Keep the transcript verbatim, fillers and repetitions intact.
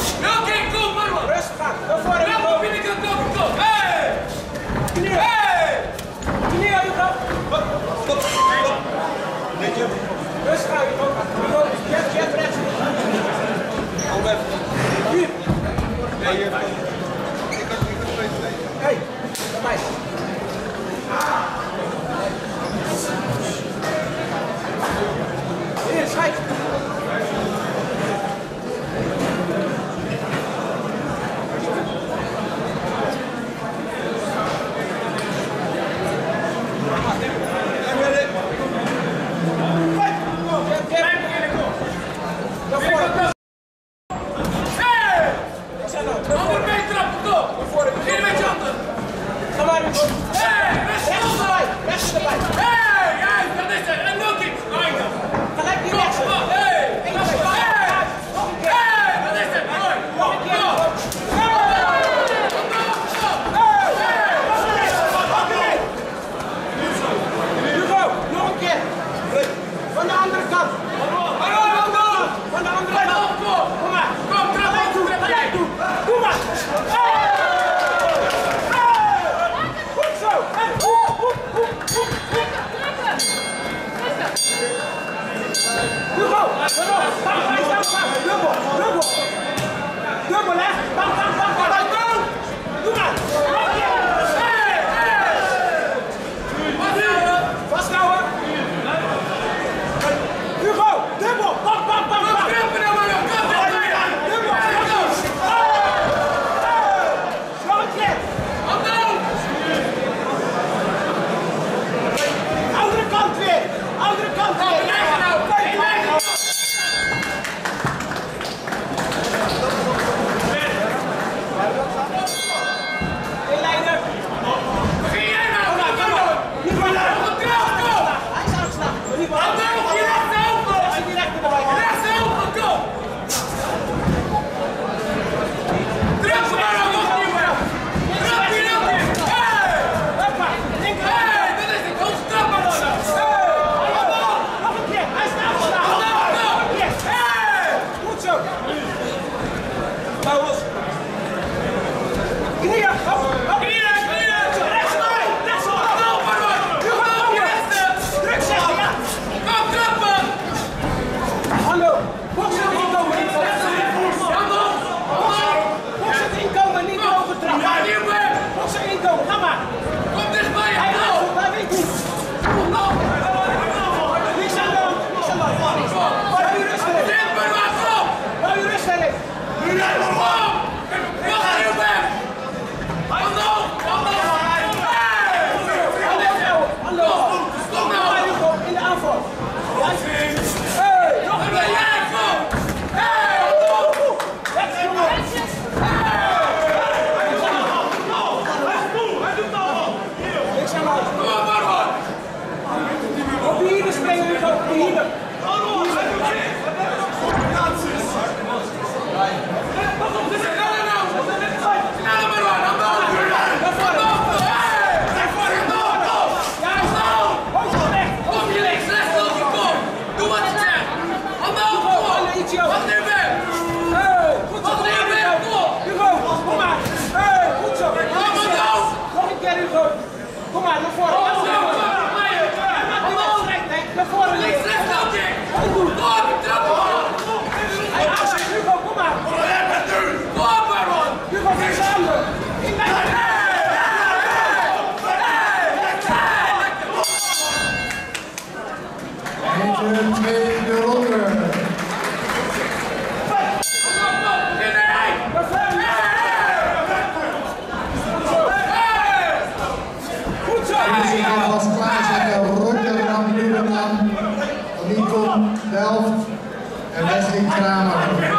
Oké, kom Marwan. Rustig aan. Naar voren. Kom, vind ik het ook. Kom. Hey! Knieën. Hey! Knieën, Hugo. Stop. Stop. Netje. Rustig aan, Hugo. Hugo, jet, jet, rechts. Hou weg. Hier. Nee, hier. Ik kan niet spelen. Hé, naar mij. Hier, schijt. Kom maar, naar voren. Naar voren. Links, rechts, oké. Kom, trap op. Hugo, kom maar. Kom maar, man. Hugo, geef ze handen. In bij de... En de tweede ronde. Als klaarzetten Rotterdam, Rotterdam, Nico Delft en Wesley Kramer.